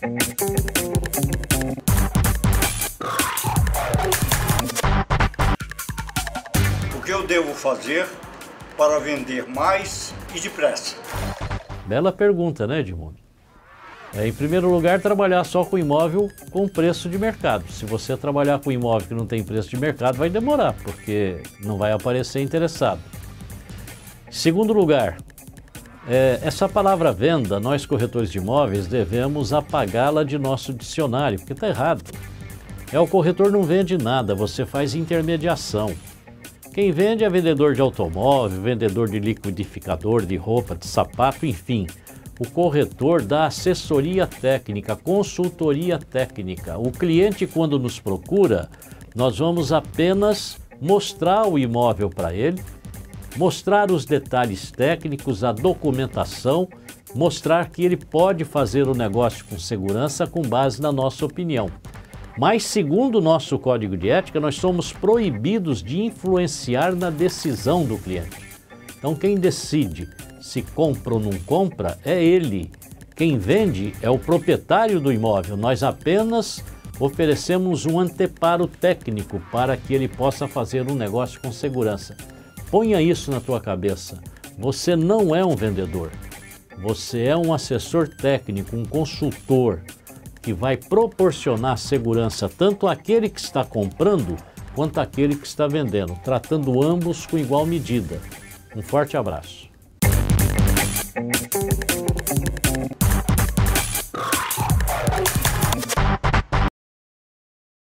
O que eu devo fazer para vender mais e depressa? Bela pergunta, né, Edmundo? Em primeiro lugar, trabalhar só com imóvel com preço de mercado. Se você trabalhar com imóvel que não tem preço de mercado, vai demorar, porque não vai aparecer interessado. Segundo lugar, essa palavra venda, nós corretores de imóveis devemos apagá-la de nosso dicionário, porque está errado. O corretor não vende nada, você faz intermediação. Quem vende é vendedor de automóvel, vendedor de liquidificador, de roupa, de sapato, enfim. O corretor dá assessoria técnica, consultoria técnica. O cliente, quando nos procura, nós vamos apenas mostrar o imóvel para ele, mostrar os detalhes técnicos, a documentação, mostrar que ele pode fazer o negócio com segurança com base na nossa opinião. Mas, segundo o nosso código de ética, nós somos proibidos de influenciar na decisão do cliente. Então, quem decide se compra ou não compra é ele. Quem vende é o proprietário do imóvel. Nós apenas oferecemos um anteparo técnico para que ele possa fazer um negócio com segurança. Ponha isso na tua cabeça. Você não é um vendedor. Você é um assessor técnico, um consultor, que vai proporcionar segurança tanto àquele que está comprando quanto àquele que está vendendo, tratando ambos com igual medida. Um forte abraço.